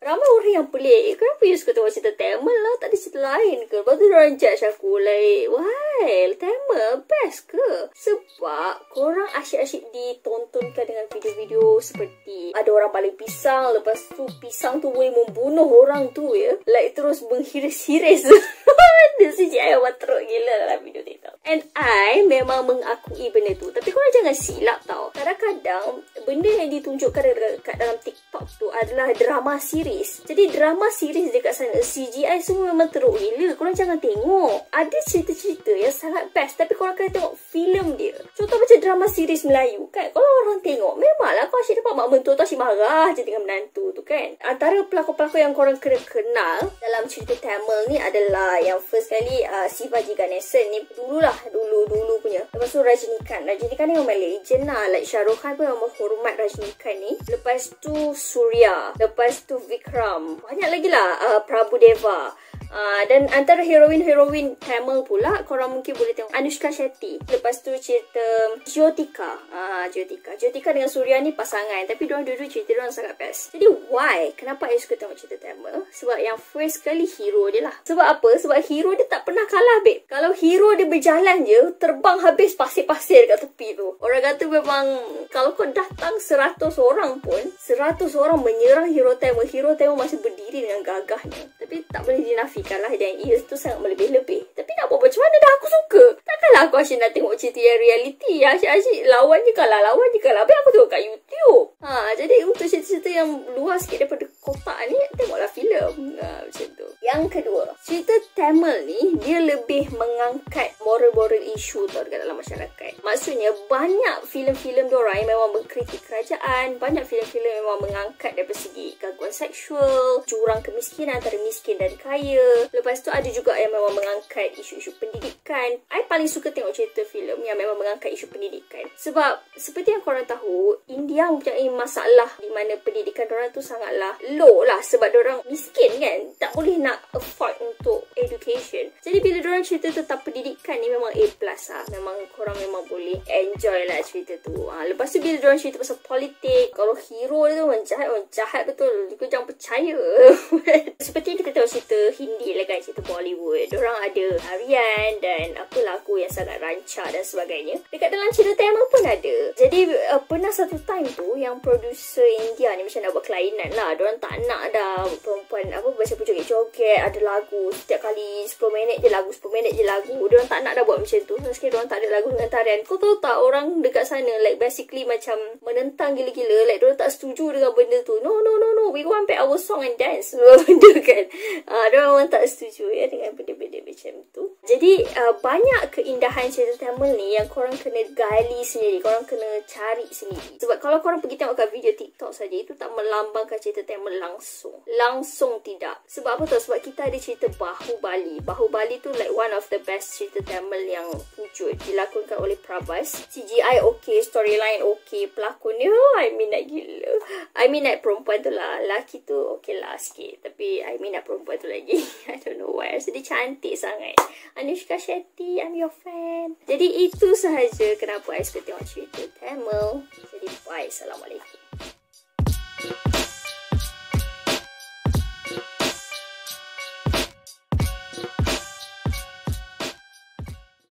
Ramai orang yang pelik. Kenapa you suka tengok cerita Tamil lah? Tak ada cerita lain ke? Lepas tu diorang judge aku like, why? Tamil best ke? Sebab korang asyik-asyik ditontonkan dengan video-video seperti ada orang paling pisang, lepas tu pisang tu boleh membunuh orang tu ya. Like terus menghiris-hiris. Dia CGI yang teruk gila dalam video TikTok. And I memang mengakui benda tu. Tapi korang jangan silap tau. Kadang-kadang benda yang ditunjukkan dekat dalam TikTok tu adalah drama series. Jadi drama series dekat sana CGI semua memang teruk gila. Korang jangan tengok. Ada cerita-cerita yang sangat best, tapi korang kena tengok filem dia. Contoh macam drama series Melayu kan. Kalau orang tengok, memanglah kau asyik dapat mak mentua tu asyik marah je dengan menantu tu kan. Antara pelakon-pelakon yang korang kena kenal dalam cerita Tamil ni adalah yang first kali Sivaji Ganesan ni. Dulu punya. Lepas tu Rajinikanth ni memang legend lah. Like Shah Rukh Khan pun memang hormat Rajinikanth ni. Lepas tu Surya. Lepas tu Vikram. Banyak lagi lah Prabu Deva. Dan antara heroin Tamil pula korang mungkin boleh tengok Anushka Shetty. Lepas tu cerita Jyotika. Jyotika dengan Surya ni pasangan, tapi diorang dua-dua cerita diorang sangat best. Jadi why? Kenapa I suka tengok cerita Tamil? Sebab yang first kali hero dia lah. Sebab apa? Sebab hero dia tak pernah kalah babe. Kalau hero dia berjalan je, terbang habis pasir-pasir dekat tepi tu. Orang kata memang kalau kau datang 100 orang pun, 100 orang menyerang hero Tamil masih berdiri dengan gagahnya. Tapi tak boleh dinafikan lah, dan ia tu sangat melebih-lebih. Tapi nak buat macam mana dah, aku suka. Takkanlah aku asyik nak tengok cerita yang reality. Asyik lawan je kalah. Habis aku tengok kat YouTube. Jadi untuk cerita-cerita yang luar sikit daripada kotak ni, tengoklah filem. Macam tu. Yang kedua, cerita Tamil ni dia lebih mengangkat moral issue tau dekat dalam masyarakat. Maksudnya banyak filem-filem diorang yang memang mengkritik kerajaan, banyak filem-filem yang memang mengangkat daripada segi gangguan seksual, jurang kemiskinan antara miskin dan kaya. Lepas tu ada juga yang memang mengangkat isu-isu pendidikan. I paling suka tengok cerita filem yang memang mengangkat isu pendidikan. Sebab seperti yang korang tahu, India mempunyai masalah di mana pendidikan diorang tu sangatlah low lah. Sebab diorang miskin kan, tak boleh nak afford untuk education. Jadi bila diorang cerita tentang pendidikan ni memang A+ lah. Memang korang memang boleh enjoy lah cerita tu. Lepas tu bila diorang cerita pasal politik, kalau hero dia tu orang jahat betul. Kau jangan percaya. Seperti yang kita tahu cerita Hindi lah kan, cerita Bollywood. Diorang ada harian dan apa lagu yang sangat rancak dan sebagainya. Dekat dalam cerita Tamil pun ada. Jadi pernah satu time tu yang producer India ni macam nak buat kelainan lah. Diorang tak nak dah perempuan macam joget-joget, ada lagu setiap kali 10 minit je lagu. Diorang tak nak dah buat macam tu. Sekali diorang tak ada lagu dengan tarian. Kau tahu tak, orang dekat sana like basically macam menentang gila-gila. Like diorang tak setuju dengan benda tu. No, we want back our song and dance. Benda kan. Diorang tak setuju ya dengan benda-benda macam tu. Jadi banyak keindahan cerita Tamil ni yang korang kena gali sendiri. Korang kena cari sendiri. Sebab kalau korang pergi tengok kat video TikTok saja, itu tak melambangkan cerita Tamil langsung tidak. Sebab apa tu? Sebab kita ada cerita Bahubali. Bahubali tu like one of the best cerita Tamil yang wujud. Dilakonkan oleh Prabhas. CGI okay, storyline okay, pelakon dia I minat gila. I minat perempuan tu lah. Laki tu okay lah sikit, tapi I minat perempuan tu lagi. I don't know why. Rasa dia cantik sangat. Anushka Shetty, I'm your fan. Jadi itu sahaja kenapa I suka tengok cerita Tamil. Jadi bye. Assalamualaikum.